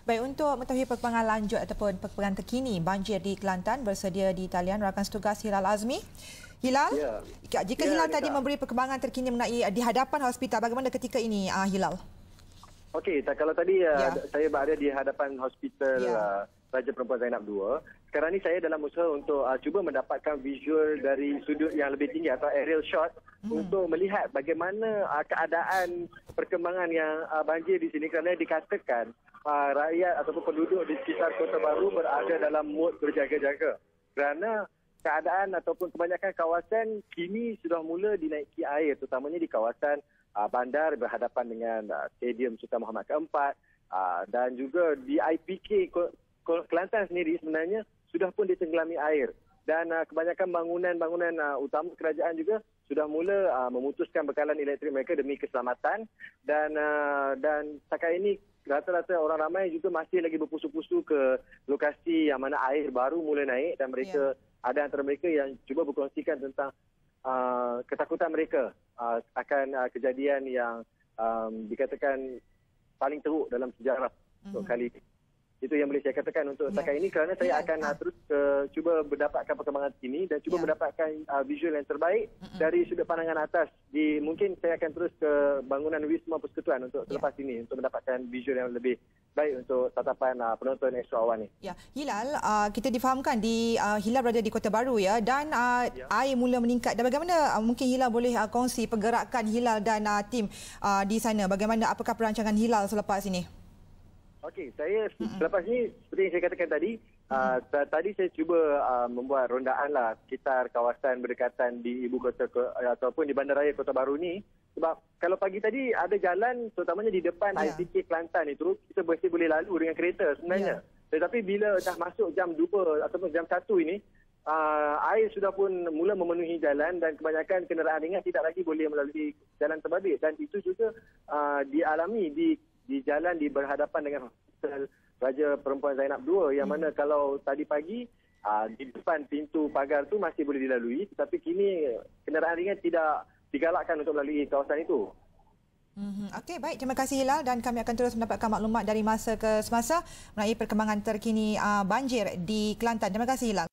Baik, untuk mengetahui perkembangan lanjut ataupun perkembangan terkini banjir di Kelantan, bersedia di talian rakan setugas Hilal Azmi. Hilal, jika Hilal tadi memberi perkembangan terkini mengenai di hadapan hospital, bagaimana ketika ini Hilal? Okey, kalau tadi saya berada di hadapan hospital Raja Perempuan Zainab II. Sekarang ni saya dalam usaha untuk cuba mendapatkan visual dari sudut yang lebih tinggi atau aerial shot untuk melihat bagaimana keadaan perkembangan yang banjir di sini, kerana dikatakan rakyat ataupun penduduk di sekitar Kota Baru berada dalam mood berjaga-jaga. Kerana keadaan ataupun kebanyakan kawasan kini sudah mula dinaiki air, terutamanya di kawasan bandar berhadapan dengan Stadium Sultan Muhammad keempat, dan juga di IPK Kelantan sendiri sebenarnya sudah pun ditenggelami air, dan kebanyakan bangunan-bangunan utama kerajaan juga sudah mula memutuskan bekalan elektrik mereka demi keselamatan, dan setakat ini rata-rata orang ramai juga masih lagi berpusu-pusu ke lokasi yang mana air baru mula naik, dan mereka ada antara mereka yang cuba berkongsikan tentang ketakutan mereka akan kejadian yang dikatakan paling teruk dalam sejarah untuk kali ini. Itu yang boleh saya katakan untuk setakat ini, kerana saya akan terus cuba mendapatkan perkembangan terkini dan cuba mendapatkan visual yang terbaik dari sudut pandangan atas. Mungkin saya akan terus ke bangunan Wisma Persekutuan untuk selepas ini untuk mendapatkan visual yang lebih baik untuk tatapan penonton Astro Awan ni. Ya, Hilal, kita difahamkan Hilal berada di Kota Baru dan air mula meningkat. Dan bagaimana mungkin Hilal boleh kongsi pergerakan Hilal dan tim di sana? Bagaimana, apakah perancangan Hilal selepas ini? Okey, saya selepas ni seperti yang saya katakan tadi, tadi saya cuba membuat rondaan sekitar kawasan berdekatan di ibu kota ataupun di bandaraya Kota Baru ni. Sebab kalau pagi tadi ada jalan terutamanya di depan ICK Kelantan itu, kita masih boleh lalu dengan kereta sebenarnya. Tetapi bila dah masuk jam 2 ataupun jam 1 ini, air sudah pun mula memenuhi jalan dan kebanyakan kenderaan ringan tidak lagi boleh melalui jalan terbabit, dan itu juga dialami di jalan di berhadapan dengan Hospital Raja Perempuan Zainab II, yang mana kalau tadi pagi di depan pintu pagar tu masih boleh dilalui, tetapi kini kenderaan ringan tidak digalakkan untuk melalui kawasan itu. Okey, baik. Terima kasih Hilal, dan kami akan terus mendapatkan maklumat dari masa ke semasa mengenai perkembangan terkini banjir di Kelantan. Terima kasih Hilal.